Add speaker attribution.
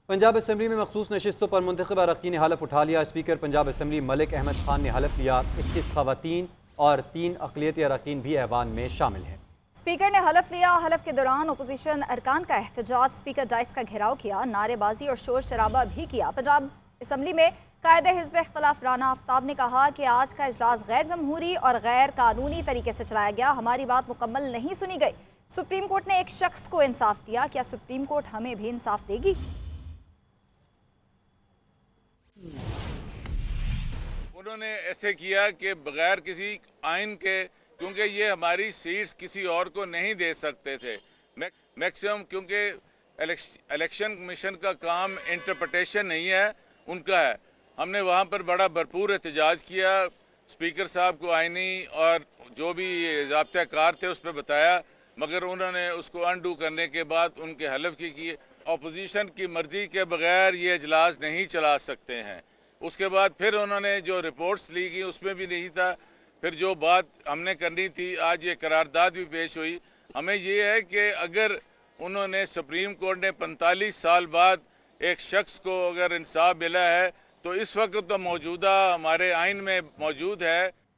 Speaker 1: Punjab assembly में मखसूस नशिस्तों पर मुंतखब अरकान ने हलफ उठा लिया। स्पीकर पंजाब असम्बली मलिक अहमद खान ने हलफ लिया। 21 खवातीन और 3 अक़लियती अरकान भी ऐवान में शामिल हैं।
Speaker 2: स्पीकर ने हलफ लिया। हलफ के दौरान अपोजिशन अरकान का एहतजाज, स्पीकर डाइस का घेराव किया, नारेबाजी और शोर शराबा भी किया। पंजाब असम्बली में कायदे हिज़्ब इख्तिलाफ राना आफ्ताब ने कहा कि आज का इजलास गैर जमहूरी और गैर कानूनी तरीके से चलाया गया। हमारी बात मुकम्मल नहीं सुनी गई। सुप्रीम कोर्ट ने एक शख्स को इंसाफ दिया, क्या सुप्रीम कोर्ट हमें भी इंसाफ देगी?
Speaker 3: उन्होंने ऐसे किया कि बगैर किसी आइन के, क्योंकि ये हमारी सीट्स किसी और को नहीं दे सकते थे मैक्सिमम, क्योंकि इलेक्शन कमीशन का काम इंटरप्रिटेशन नहीं है, उनका है। हमने वहाँ पर बड़ा भरपूर एहतजाज किया, स्पीकर साहब को आईनी और जो भी ज़ाब्ता कार थे उस पर बताया, मगर उन्होंने उसको अनडू करने के बाद उनके हलफ की अपोजिशन की मर्जी के बगैर ये इजलास नहीं चला सकते हैं। उसके बाद फिर उन्होंने जो रिपोर्ट्स ली गई उसमें भी नहीं था। फिर जो बात हमने करनी थी, आज ये करारदाद भी पेश हुई। हमें ये है कि अगर उन्होंने, सुप्रीम कोर्ट ने 45 साल बाद एक शख्स को अगर इंसाफ मिला है तो इस वक्त तो मौजूदा हमारे आइन में मौजूद है